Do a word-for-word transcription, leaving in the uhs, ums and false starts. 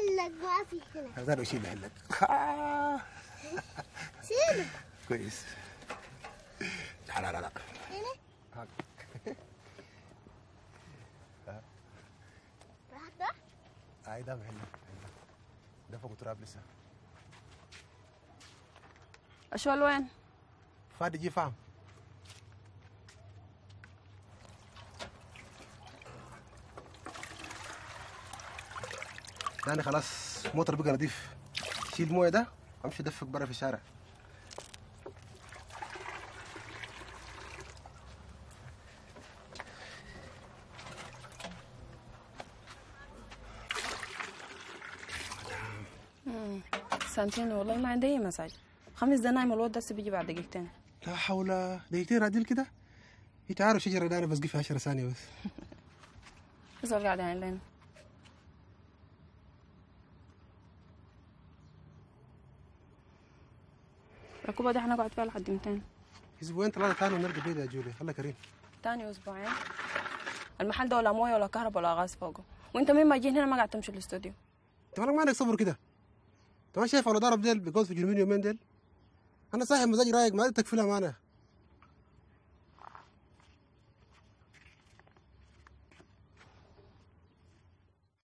حلك ما في هنا. هذا اشيل حلك. شيله. كويس. لا لا لا. هنا؟ راح ده؟ هاي ده محلك. ده فوق تراب لسه. اشوال وين؟ فادي جي فاهم. يعني خلاص موتر بقى نضيف. شيل المويه ده امشي دفك برا في الشارع. سنتين والله ما عندي اي مزاج. خمس دنايم الواد ده بيجي بعد دقيقتين. لا حول. دقيقتين عديل كده. انت عارف شجره ده انا بسقي فيها عشر ثانيه بس. زول قاعدين علينا. الركوبة دي حنقعد فيها لحد متين. اسبوعين ثلاثه ثاني ونرجع بيت يا جولي. الله كريم. تاني اسبوعين المحل ده ولا مويه ولا كهرباء ولا غاز فوقه، وانت مين ما جيت هنا ما قاعد تمشي الاستوديو. انت مالك ما عندك صبر كده؟ انت ما شايف على ضرب ديل بيقعد في جنبين يومين ديل؟ انا صاحب مزاج رايق ما تكفلها معنا.